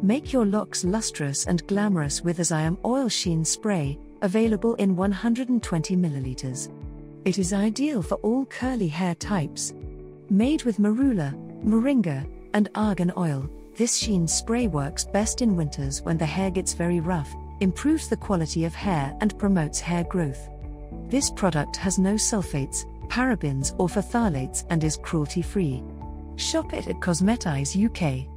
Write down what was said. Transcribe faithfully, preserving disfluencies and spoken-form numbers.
Make your locks lustrous and glamorous with Argan Oil Sheen Spray, available in one hundred twenty milliliters. It is ideal for all curly hair types. Made with Marula, Moringa, and Argan Oil, this Sheen Spray works best in winters when the hair gets very rough, improves the quality of hair and promotes hair growth. This product has no sulfates, parabens or phthalates and is cruelty-free. Shop it at Cosmetize U K.